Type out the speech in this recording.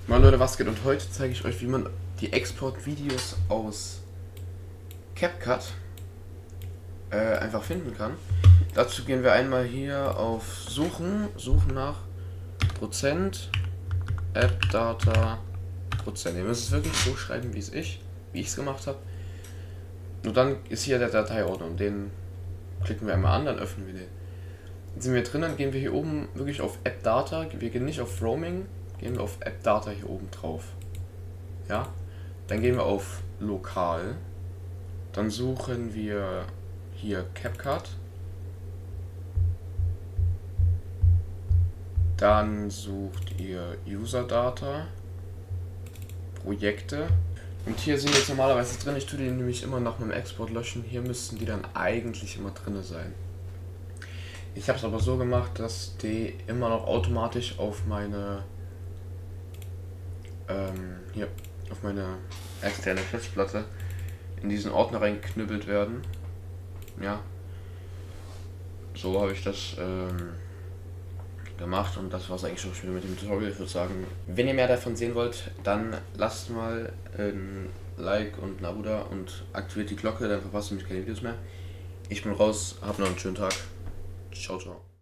Moin Leute, was geht? Und heute zeige ich euch, wie man die Exportvideos aus CapCut einfach finden kann. Dazu gehen wir einmal hier auf Suchen nach Prozent, AppData, Prozent. Ihr müsst es wirklich so schreiben, wie ich es gemacht habe. Nur dann ist hier der Dateiordner und den klicken wir einmal an, dann öffnen wir den. Dann sind wir drin, dann gehen wir hier oben wirklich auf AppData, wir gehen nicht auf Roaming, gehen wir auf AppData hier oben drauf. Ja, dann gehen wir auf Lokal, dann suchen wir hier CapCut, dann sucht ihr User Data, Projekte und hier sind jetzt normalerweise drin, ich tue die nämlich immer nach meinem Export löschen, hier müssten die dann eigentlich immer drin sein. Ich habe es aber so gemacht, dass die immer noch automatisch auf meine hier auf meine externe Festplatte in diesen Ordner reinknüppelt werden. Ja, so habe ich das gemacht und das war es eigentlich schon wieder mit dem Tutorial. Ich würde sagen, wenn ihr mehr davon sehen wollt, dann lasst mal ein Like und ein Abo da und aktiviert die Glocke, dann verpasst ihr mich keine Videos mehr. Ich bin raus, habt noch einen schönen Tag. Ciao, ciao.